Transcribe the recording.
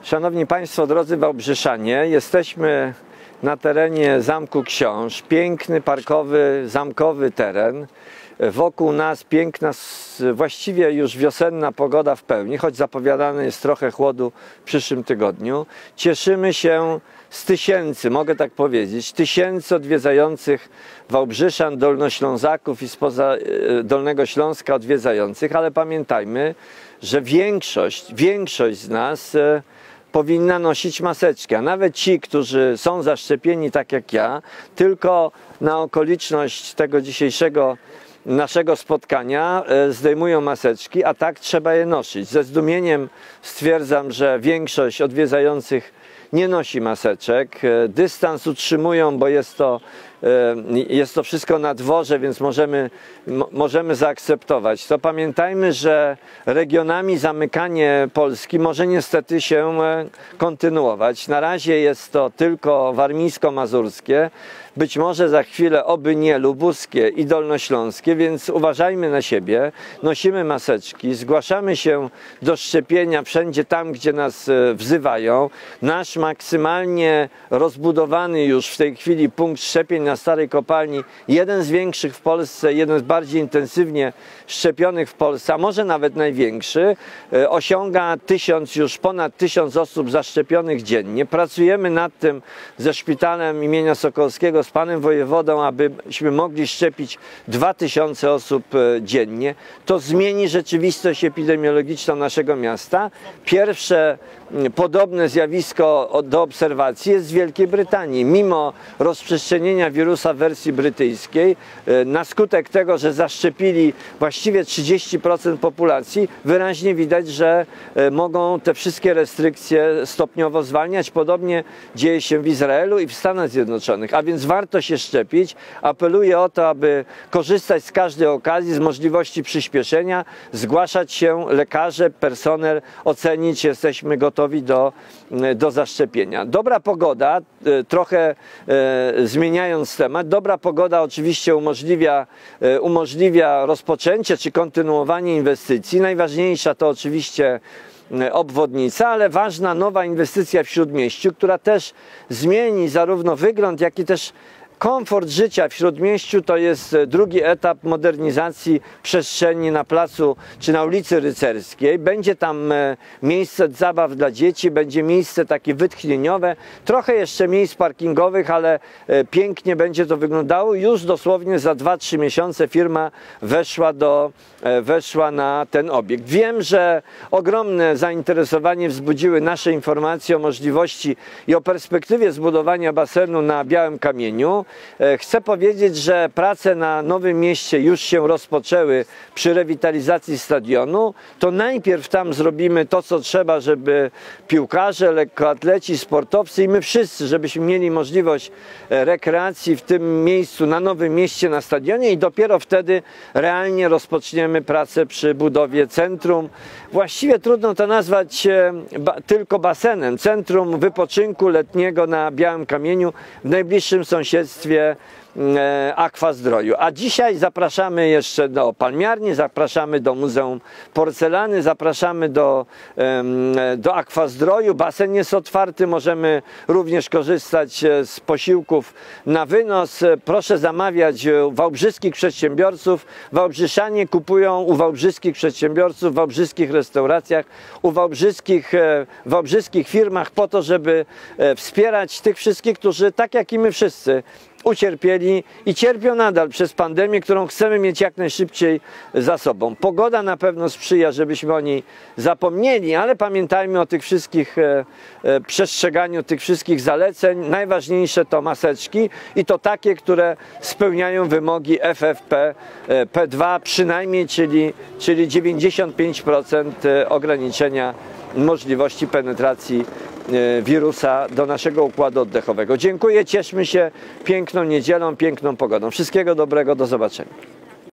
Szanowni Państwo, drodzy Wałbrzyczanie, jesteśmy na terenie Zamku Książ. Piękny, parkowy, zamkowy teren. Wokół nas piękna, właściwie już wiosenna pogoda w pełni, choć zapowiadane jest trochę chłodu w przyszłym tygodniu. Cieszymy się z tysięcy, mogę tak powiedzieć, tysięcy odwiedzających Wałbrzyszan, Dolnoślązaków i spoza Dolnego Śląska odwiedzających, ale pamiętajmy, że większość z nas powinna nosić maseczki, a nawet ci, którzy są zaszczepieni tak jak ja, tylko na okoliczność tego dzisiejszego naszego spotkania zdejmują maseczki, a tak trzeba je nosić. Ze zdumieniem stwierdzam, że większość odwiedzających nie nosi maseczek, dystans utrzymują, bo jest to wszystko na dworze, więc możemy zaakceptować to. Pamiętajmy, że regionami zamykanie Polski może niestety się kontynuować. Na razie jest to tylko warmińsko-mazurskie, być może za chwilę oby nie lubuskie i dolnośląskie, więc uważajmy na siebie, nosimy maseczki, zgłaszamy się do szczepienia wszędzie tam, gdzie nas wzywają. Nasz maksymalnie rozbudowany już w tej chwili punkt szczepień na Starej Kopalni, jeden z większych w Polsce, jeden z bardziej intensywnie szczepionych w Polsce, a może nawet największy, osiąga ponad 1000 osób zaszczepionych dziennie. Pracujemy nad tym ze szpitalem imienia Sokolskiego, z panem wojewodą, abyśmy mogli szczepić 2000 osób dziennie. To zmieni rzeczywistość epidemiologiczną naszego miasta. Pierwsze podobne zjawisko do obserwacji jest w Wielkiej Brytanii. Mimo rozprzestrzenienia wirusa w wersji brytyjskiej, na skutek tego, że zaszczepili właściwie 30% populacji, wyraźnie widać, że mogą te wszystkie restrykcje stopniowo zwalniać. Podobnie dzieje się w Izraelu i w Stanach Zjednoczonych, a więc warto się szczepić. Apeluję o to, aby korzystać z każdej okazji, z możliwości przyspieszenia, zgłaszać się, lekarze, personel, ocenić, czy jesteśmy gotowi do zaszczepienia. Dobra pogoda, trochę zmieniając temat, dobra pogoda oczywiście umożliwia rozpoczęcie czy kontynuowanie inwestycji. Najważniejsza to oczywiście obwodnica, ale ważna nowa inwestycja w Śródmieściu, która też zmieni zarówno wygląd, jak i też komfort życia w Śródmieściu. To jest drugi etap modernizacji przestrzeni na placu czy na ulicy Rycerskiej. Będzie tam miejsce zabaw dla dzieci, będzie miejsce takie wytchnieniowe, trochę jeszcze miejsc parkingowych, ale pięknie będzie to wyglądało. Już dosłownie za 2-3 miesiące firma weszła na ten obiekt. Wiem, że ogromne zainteresowanie wzbudziły nasze informacje o możliwości i o perspektywie zbudowania basenu na Białym Kamieniu. Chcę powiedzieć, że prace na Nowym Mieście już się rozpoczęły przy rewitalizacji stadionu. To najpierw tam zrobimy to, co trzeba, żeby piłkarze, lekkoatleci, sportowcy i my wszyscy, żebyśmy mieli możliwość rekreacji w tym miejscu, na Nowym Mieście, na stadionie, i dopiero wtedy realnie rozpoczniemy pracę przy budowie centrum. Właściwie trudno to nazwać tylko basenem. Centrum wypoczynku letniego na Białym Kamieniu w najbliższym sąsiedztwie Aqua-Zdroju. A dzisiaj zapraszamy jeszcze do Palmiarni, zapraszamy do Muzeum Porcelany, zapraszamy do Aqua-Zdroju. Basen jest otwarty, możemy również korzystać z posiłków na wynos. Proszę zamawiać u wałbrzyskich przedsiębiorców. Wałbrzyszanie kupują u wałbrzyskich przedsiębiorców, w wałbrzyskich restauracjach, u wałbrzyskich firmach po to, żeby wspierać tych wszystkich, którzy tak jak i my wszyscy ucierpieli i cierpią nadal przez pandemię, którą chcemy mieć jak najszybciej za sobą. Pogoda na pewno sprzyja, żebyśmy o niej zapomnieli, ale pamiętajmy o tych wszystkich przestrzeganiu tych wszystkich zaleceń. Najważniejsze to maseczki i to takie, które spełniają wymogi FFP2 przynajmniej, czyli 95% ograniczenia możliwości penetracji wirusa do naszego układu oddechowego. Dziękuję, cieszmy się piękną niedzielą, piękną pogodą. Wszystkiego dobrego, do zobaczenia.